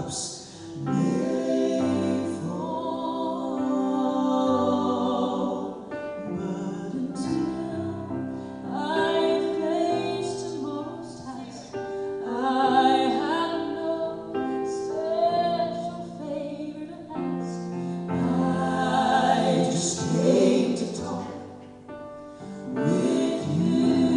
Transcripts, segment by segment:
teardrops may fall, but until I face tomorrow's task, I have no special favor to ask. I just came to talk with you,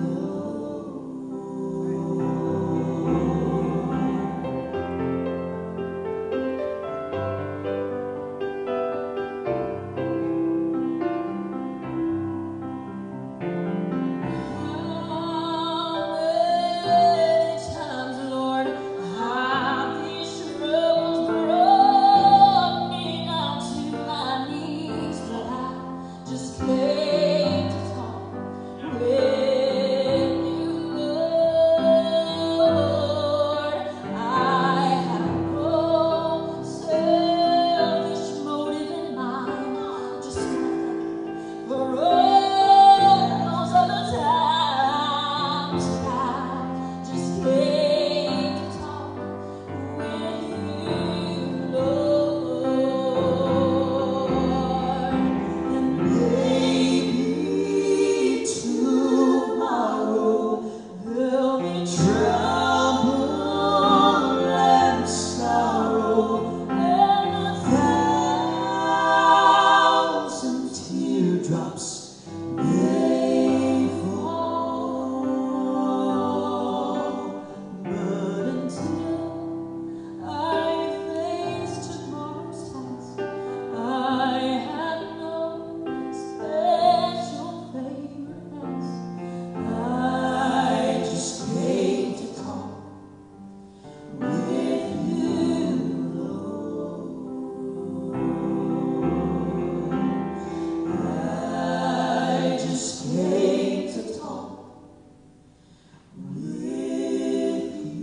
How many times, Lord, have these troubles brought me down to my knees? But I just came to talk with you, Lord. I have no selfish motive in mind, just for all those other times that I just came to talk with you, Lord. And maybe tomorrow there'll be trouble and sorrow and 1,000 teardrops may fall, but until I face tomorrow's task, I have no special favor to ask. I just came to talk with you, Lord. I just came to talk with you,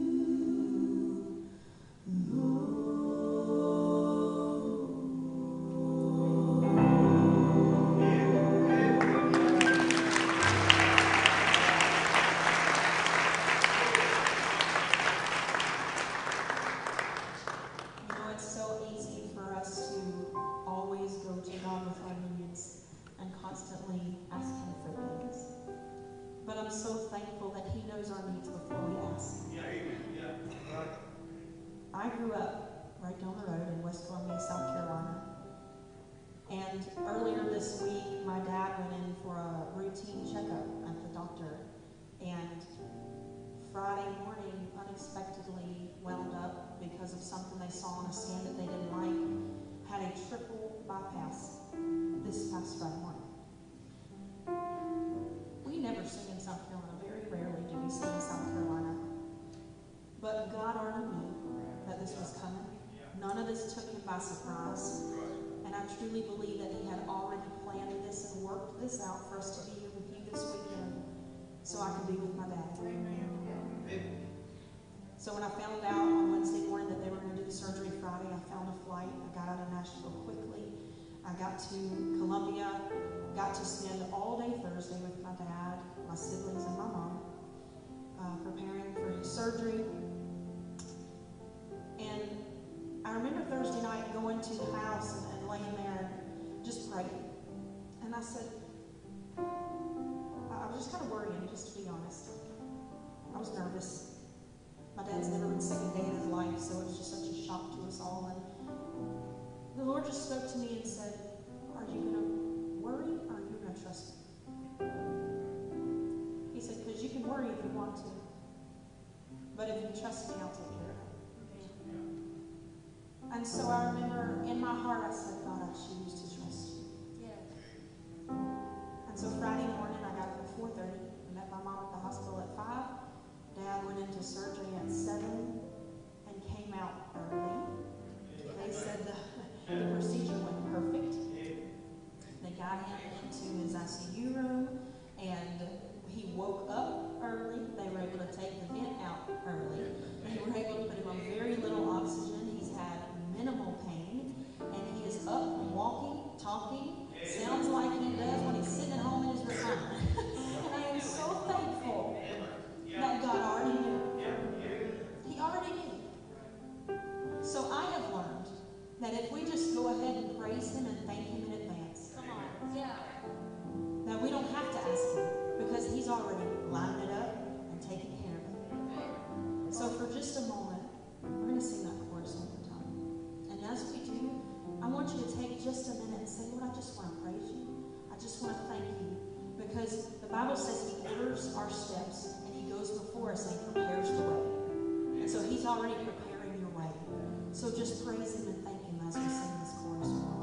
You know, it's so easy for us to always go to God with our needs and constantly ask Him for things. But I'm so thankful that He knows our needs before we ask. I grew up right down the road in West Columbia, South Carolina. And earlier this week, my dad went in for a routine checkup at the doctor. And Friday morning, unexpectedly wound up because of something they saw on a scan that they didn't like, had a triple bypass this past Friday morning. We never sing in South Carolina. Very rarely do we sing in South Carolina. But God already knew that this was coming. None of this took Him by surprise. And I truly believe that He had already planned this and worked this out for us to be here with you this weekend so I could be with my dad. So when I found out on Wednesday morning that they were going to do the surgery Friday, I found a flight. I got out of Nashville quickly. I got to Columbia, got to spend all day Thursday with my dad, my siblings, and my mom, preparing for his surgery. And I remember Thursday night going to the house and laying there and just praying. And I said, I was just kind of worrying, just to be honest. I was nervous. My dad's never been sick a day in his life, so it was just such a shock to us all. And the Lord just spoke to me and said, are you going to worry or are you going to trust me? He said, because you can worry if you want to. But if you trust me, I'll take care of it. And so I remember in my heart, I said, God, I choose to trust you. And so Friday morning, I got up at 4:30. I met my mom at the hospital at 5. Dad went into surgery at 7 and came out early. They said the procedure went perfect. They got him into his ICU room, and he woke up early. They were able to take the vent out early. They were able to put him on very little oxygen. He's had minimal pain, and he is up, walking, talking. Sounds like he does when he's sitting at home in his recliner. And I am so thankful that God already knew. just a moment, we're going to sing that chorus one more time. And as we do, I want you to take just a minute and say, Lord, I just want to praise you. I just want to thank you. Because the Bible says he orders our steps and he goes before us and he prepares the way. And so he's already preparing your way. So just praise him and thank him as we sing this chorus.